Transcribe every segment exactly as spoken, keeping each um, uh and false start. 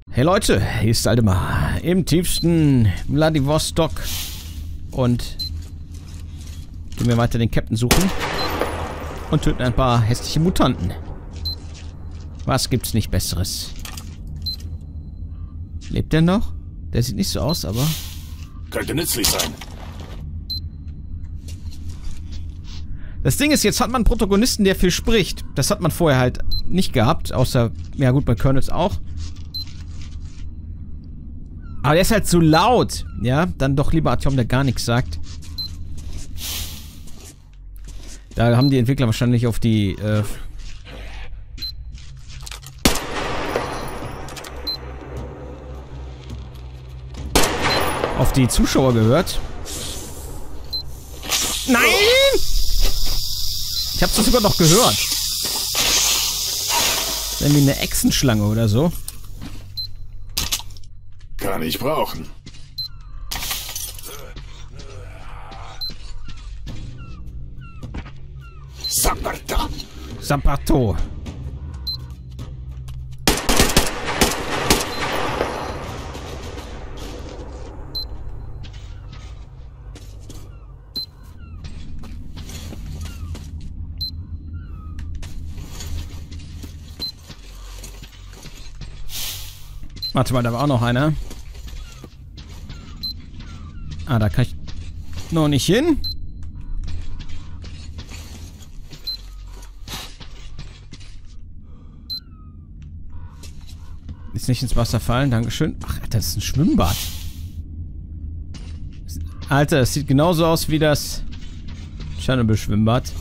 Hey Leute, hier ist Aldemar im tiefsten Vladivostok und gehen wir weiter den Captain suchen und töten ein paar hässliche Mutanten. Was gibt's nicht Besseres? Lebt der noch? Der sieht nicht so aus, aber... Könnte nützlich sein. Das Ding ist, jetzt hat man einen Protagonisten, der viel spricht. Das hat man vorher halt nicht gehabt, außer... Ja gut, bei Colonels auch. Aber der ist halt so laut. Ja, dann doch lieber Artyom, der gar nichts sagt. Da haben die Entwickler wahrscheinlich auf die... Äh, auf die Zuschauer gehört. Nein! Ich hab's das sogar noch gehört. Irgendwie eine Echsenschlange oder so. Kann ich brauchen. Saparta. Sapato. Warte mal, da war auch noch einer. Ah, da kann ich noch nicht hin. Ist nicht ins Wasser fallen, dankeschön. Ach, Alter, das ist ein Schwimmbad. Alter, das sieht genauso aus wie das Tschernobyl-Schwimmbad.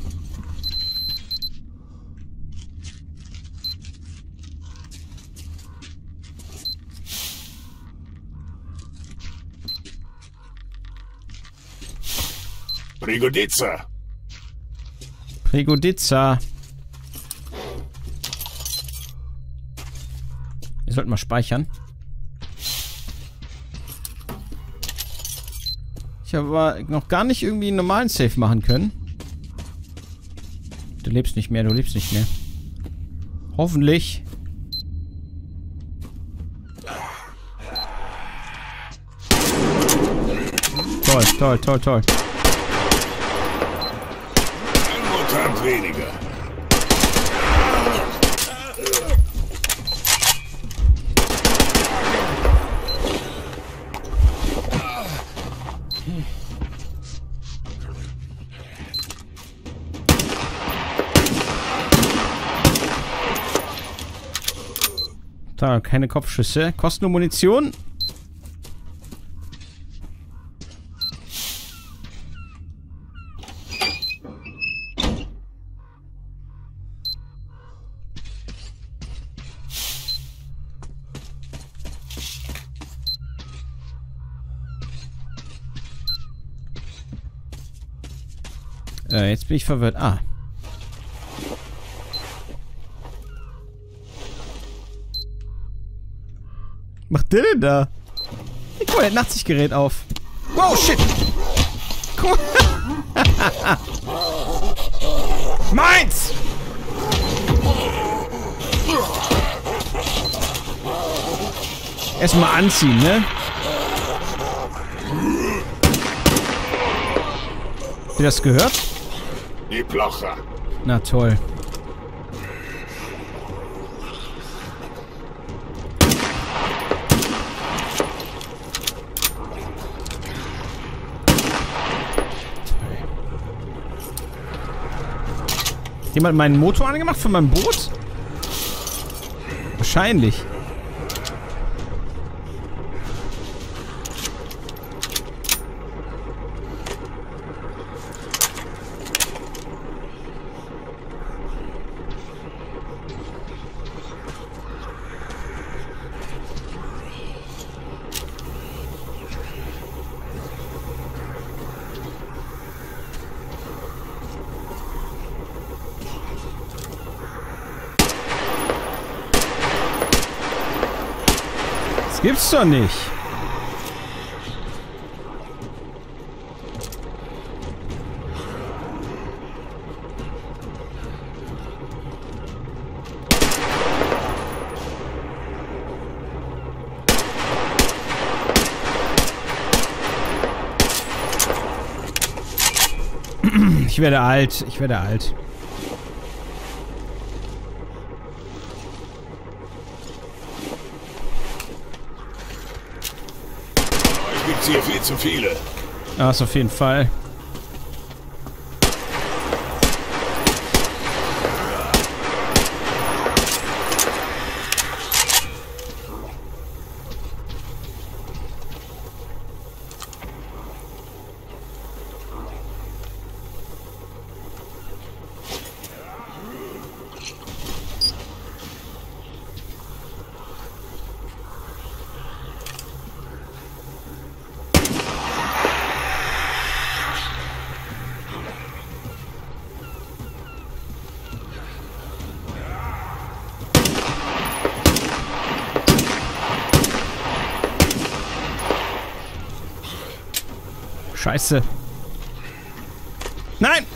Prigodica. Prigodica. Wir sollten mal speichern. Ich habe aber noch gar nicht irgendwie einen normalen Save machen können. Du lebst nicht mehr, du lebst nicht mehr. Hoffentlich. Toll, toll, toll, toll. Ein Mutant weniger. Da, keine Kopfschüsse. Kosten nur Munition. Äh, jetzt bin ich verwirrt. Ah. Was macht der denn da? Guck mal, der hat Nachtsichtgerät auf. Wow, shit! Guck mal. Meins! Erstmal anziehen, ne? Habt ihr das gehört? Die Plocher. Na toll. Jemand meinen Motor angemacht von meinem Boot? Wahrscheinlich. Gibt's doch nicht. Ich werde alt. Ich werde alt. Es gibt hier viel zu viele. Das auf jeden Fall. Scheiße. Nein!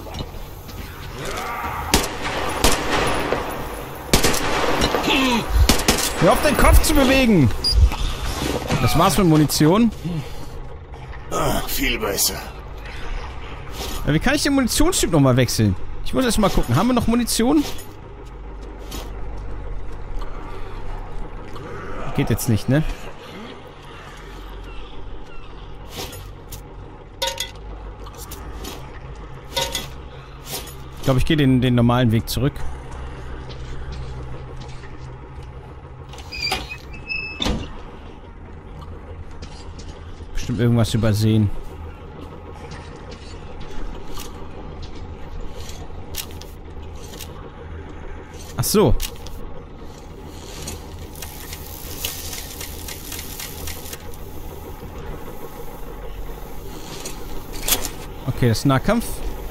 Hör auf, den Kopf zu bewegen! Das war's mit Munition. Ah, viel besser. Ja, wie kann ich den Munitionstyp nochmal wechseln? Ich muss erst mal gucken. Haben wir noch Munition? Geht jetzt nicht, ne? Ich glaube, ich gehe den, den normalen Weg zurück. Bestimmt irgendwas übersehen. Ach so. Okay, das ist Nahkampf.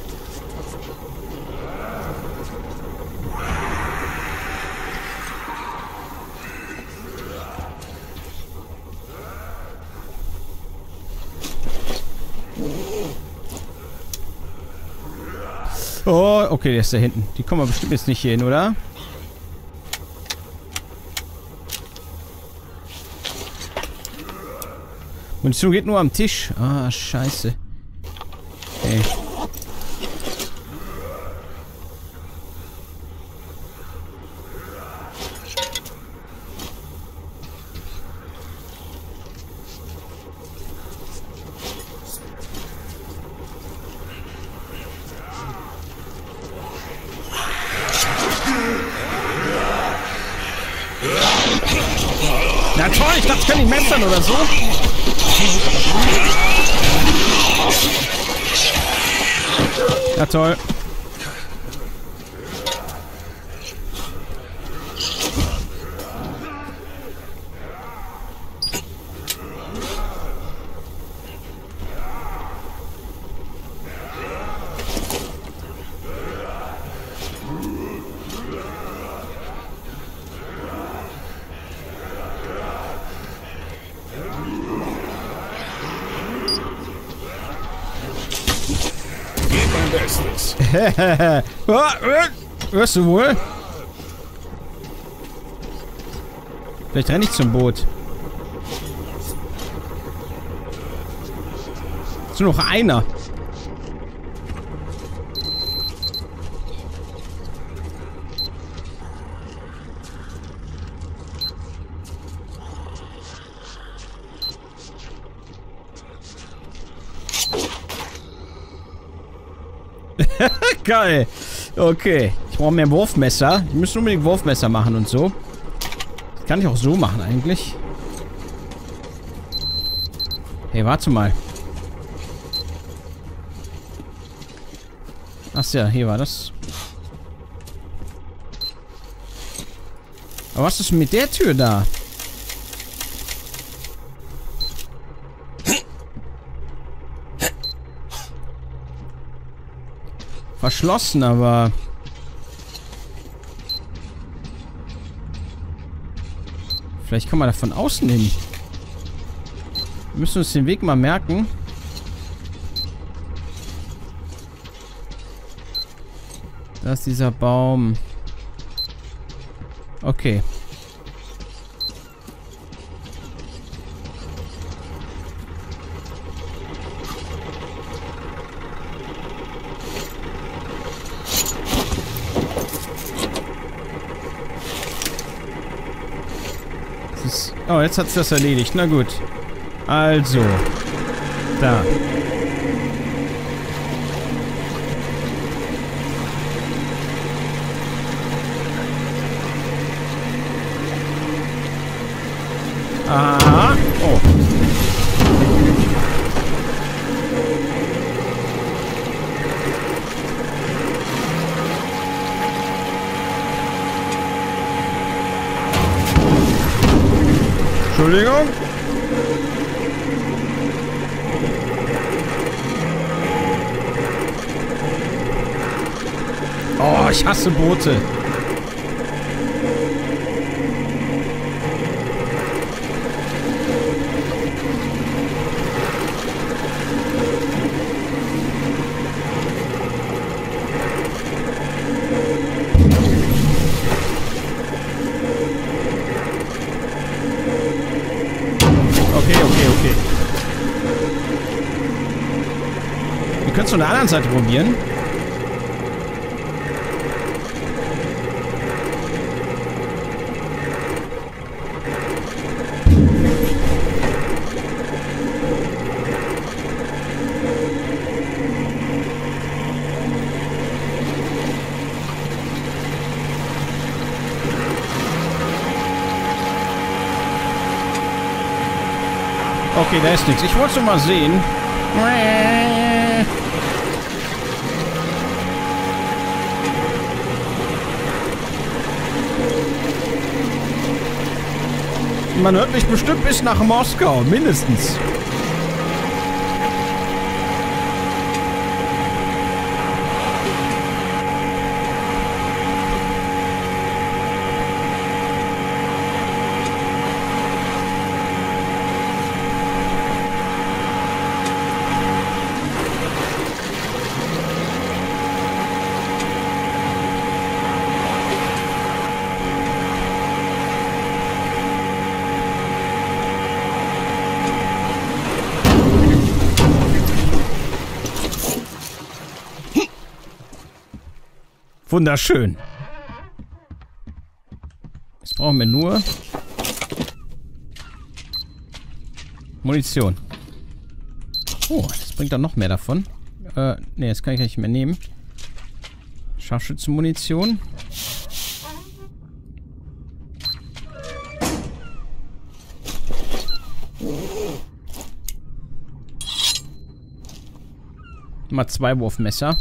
Oh, okay, der ist da hinten. Die kommen wir bestimmt jetzt nicht hier hin, oder? Munition geht nur am Tisch. Ah, scheiße. Okay. Na toll, ich dachte, ich kann nicht messern oder so. Ja toll. Bestes. Hörst du wohl? Vielleicht renne ich zum Boot. Ist nur noch einer. Geil. Okay. Ich brauche mehr Wurfmesser. Ich muss unbedingt Wurfmesser machen und so. Das kann ich auch so machen eigentlich. Hey, warte mal. Ach ja, hier war das. Aber was ist mit der Tür da? Verschlossen, aber... Vielleicht kann man da von außen hin. Wir müssen uns den Weg mal merken. Da ist dieser Baum. Okay. Oh, jetzt hat's das erledigt. Na gut. Also. Da. Aha. Oh. Entschuldigung. Oh, ich hasse Boote. Okay, okay, okay. Wir können es von der anderen Seite probieren. Okay, da ist nichts. Ich wollte es mal sehen. Man hört mich bestimmt bis nach Moskau, mindestens. Wunderschön. Jetzt brauchen wir nur Munition. Oh, das bringt dann noch mehr davon. Äh, ne, das kann ich nicht mehr nehmen. Scharfschützenmunition. Mal zwei Wurfmesser.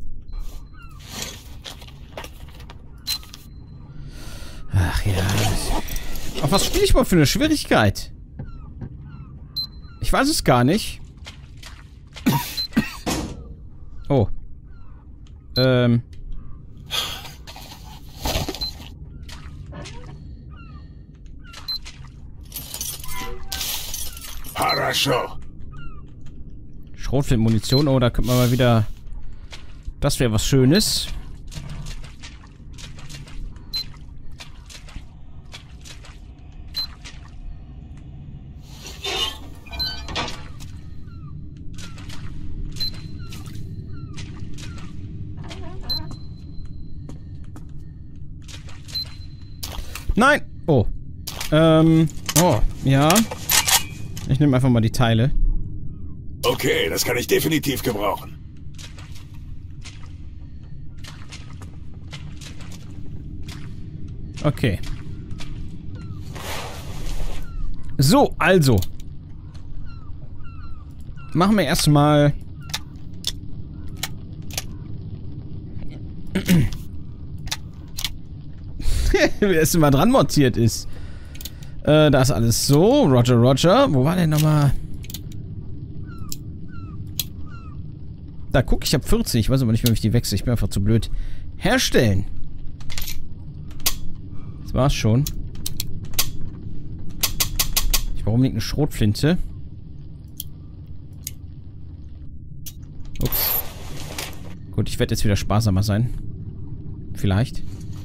Ach ja. Auf was spiele ich mal für eine Schwierigkeit? Ich weiß es gar nicht. Oh. Ähm. Хорошо. Schrotflintenmunition. Oh, da könnte man mal wieder... Das wäre was Schönes. Nein! Oh. Ähm. Oh, ja. Ich nehme einfach mal die Teile. Okay, das kann ich definitiv gebrauchen. Okay. So, also. Machen wir erstmal... Wer erst mal dran montiert ist. Äh, da ist alles so. Roger, Roger. Wo war denn nochmal? Da, guck, ich habe vierzig. Ich weiß aber nicht mehr, wie ich die wechsle. Ich bin einfach zu blöd. Herstellen. Das war's schon. Ich brauche unbedingt eine Schrotflinte. Ups. Gut, ich werde jetzt wieder sparsamer sein. Vielleicht.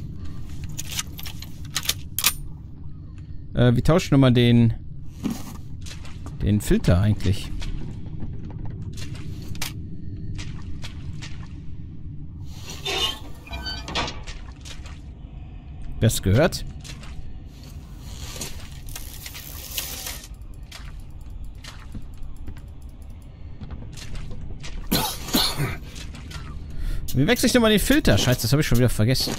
Äh, wie tausche ich nochmal den... den Filter eigentlich? Wer es gehört? Wie wechsle ich nochmal den Filter? Scheiße, das habe ich schon wieder vergessen.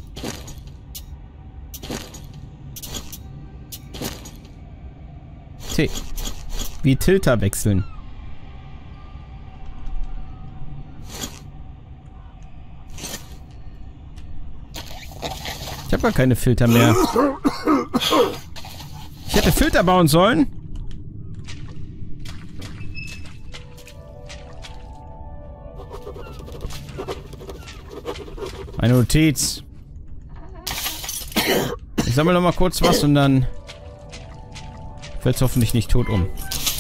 T. Wie Tilter wechseln. Ich habe gar keine Filter mehr. Ich hätte Filter bauen sollen. Eine Notiz. Ich sammle noch mal kurz was und dann fällt es hoffentlich nicht tot um.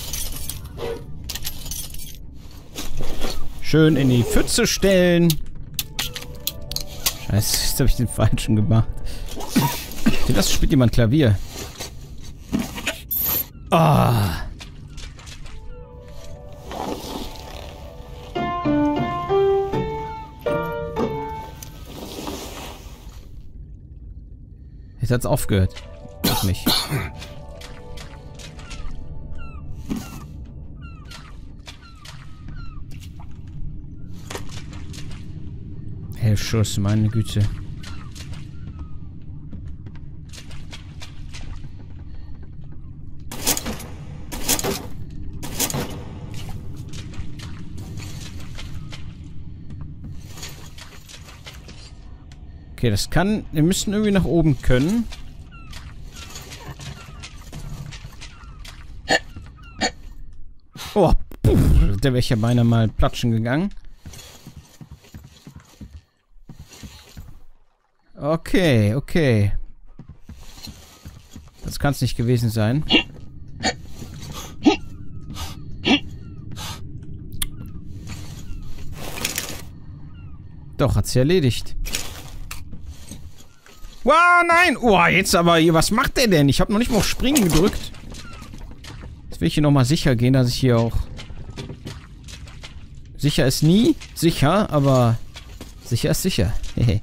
Schön in die Pfütze stellen. Scheiße, jetzt habe ich den falschen gemacht. Das spielt jemand Klavier. Ah. Jetzt hat's aufgehört. Doch nicht. Hellschuss, meine Güte. Okay, das kann... Wir müssen irgendwie nach oben können. Oh, puh, der wäre ja beinahe mal platschen gegangen. Okay, okay. Das kann es nicht gewesen sein. Doch, hat sie erledigt. Wow, nein! Oh, jetzt aber hier, was macht der denn? Ich habe noch nicht mal auf Springen gedrückt. Jetzt will ich hier nochmal sicher gehen, dass ich hier auch... Sicher ist nie sicher, aber sicher ist sicher. Hehe.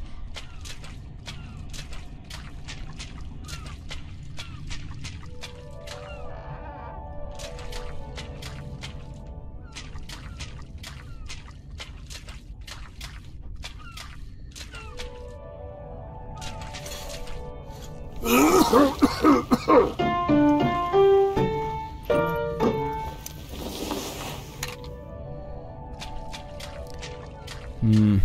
Hm.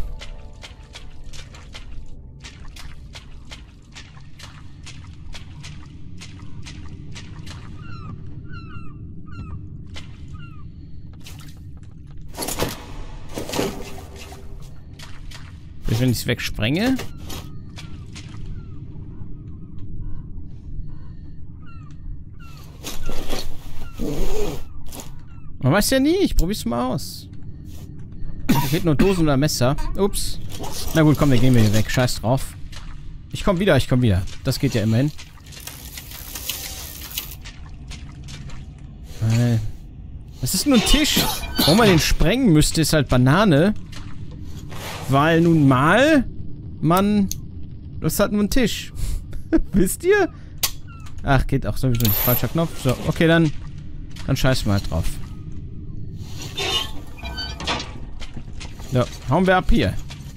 Wenn ich es wegsprenge. Man weiß ja nie, ich probier's mal aus. Da fehlt nur Dosen oder Messer. Ups. Na gut, komm, wir gehen hier weg. Scheiß drauf. Ich komm wieder, ich komm wieder. Das geht ja immerhin. Äh, das ist nur ein Tisch. Warum man den sprengen müsste, ist halt Banane. Weil nun mal man... Das ist halt nur ein Tisch. Wisst ihr? Ach, geht auch sowieso nicht. Falscher Knopf. So, okay, dann... Dann scheißen wir halt drauf. So, hauen wir ab hier.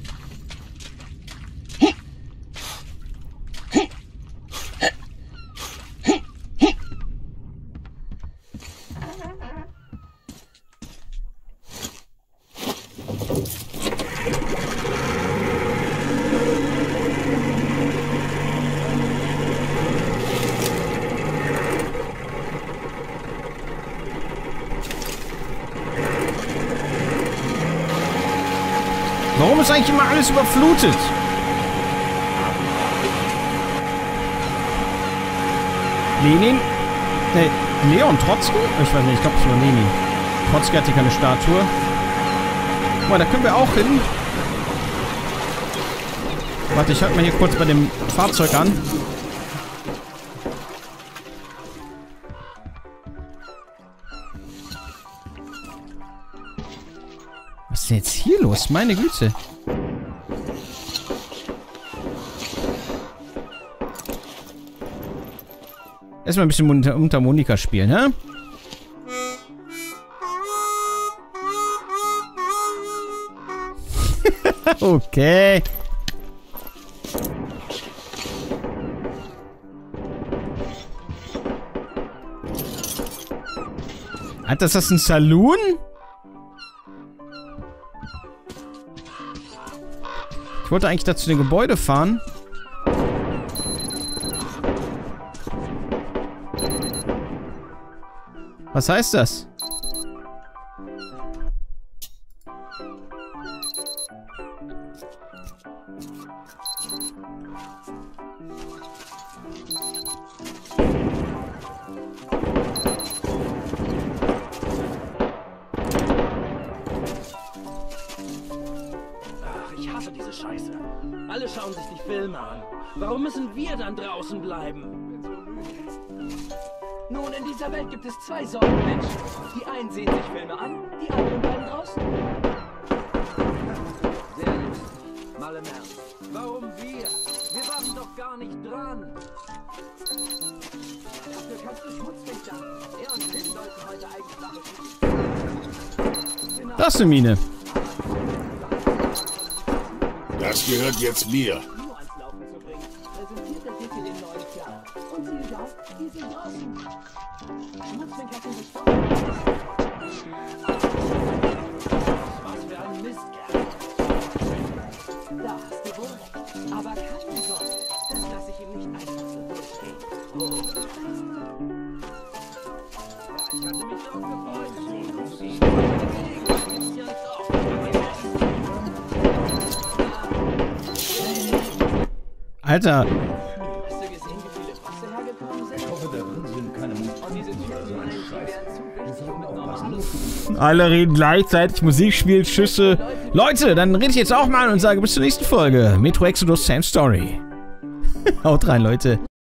Warum ist eigentlich immer alles überflutet? Lenin? Nee, Leon Trotzki? Ich weiß nicht, ich glaube, es war Lenin. Trotzki hat hier keine Statue. Guck mal, da können wir auch hin. Warte, ich halte mal hier kurz bei dem Fahrzeug an. Was ist denn jetzt hier los? Meine Güte. Erstmal ein bisschen Mundharmonika spielen, hä? Okay. Alter, ist das ein Saloon? Ich wollte eigentlich da zu dem Gebäude fahren. Was heißt das? Ich hasse diese Scheiße. Alle schauen sich die Filme an. Warum müssen wir dann draußen bleiben? Nun, in dieser Welt gibt es zwei Sorten Menschen. Die einen sehen sich Filme an, die anderen bleiben draußen. Sehr lustig. Mal im Ernst. Warum wir? Wir waren doch gar nicht dran. Dafür kannst du Schmutzwächter. Er und Tim sollten heute eigentlich Sache tun. Das ist eine Mine. Das gehört jetzt mir. Nur ans Laufen zu bringen, präsentiert der Dicke den neuen Plan. Und siehe da, die sind draußen. Schmutzwächter sind gestorben. Was für ein Mistkerl. Da hast du wohl recht. Aber keine Sorge, das lasse ich ihm nicht einfach so durchgehen. Oh. Ja, ich hatte mich darauf gefreut. Alter. Hast du gesehen, wie viele Passe hergekommen sind? Ich hoffe, da drin sind keine Mut. Und diese Typen, die werden zu wichtig, um mit normalen... Alle reden gleichzeitig, Musik spielt, Schüsse. Leute, dann rede ich jetzt auch mal und sage bis zur nächsten Folge. Metro Exodus, same story. Haut rein, Leute.